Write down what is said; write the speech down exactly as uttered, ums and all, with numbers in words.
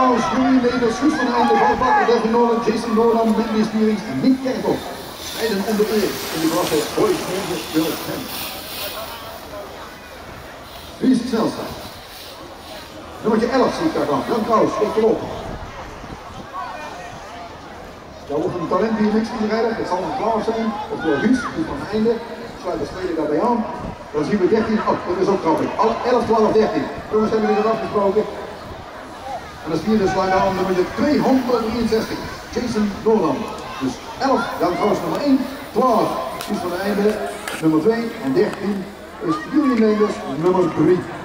Kraus, Julian Levers, Guus van Einde, Valvakker, Devin Nolan, Jason Nolan, Mandy Spierings, Nick Kerkhoff. Strijden om de eer in de klasse Boys Major Wilhelm. Wie is het snelste? Nummertje elf zie ik daar van. Jan Kraus, steekt erop. Daar wordt een talent hier niks in rijden. Het zal een klaar zijn. Of door Guus, Guus van Einde. Sluit de tweede daarbij aan. Dan zien we dertien. Oh, dat is ook grappig. Alle elf, twaalf, dertien. Jongens hebben we dit afgesproken. En als vierde sluit aan nummer tweehonderddrieënzestig. Jason Nolan. Dus elf, Jan Kraus nummer één. twaalf, Guus van Einde nummer twee. En dertien is Julian Levers nummer drie.